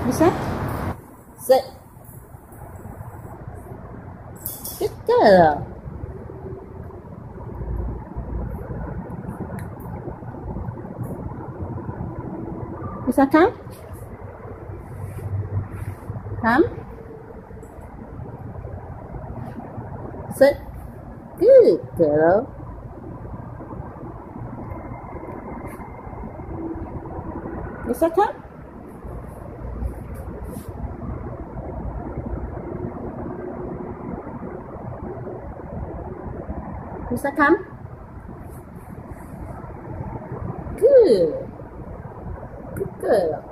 Lisha, sit. Good girl. Lisha, come. Come. Sit. Good girl. Lisha, come. Lisha, come. Good. Good girl.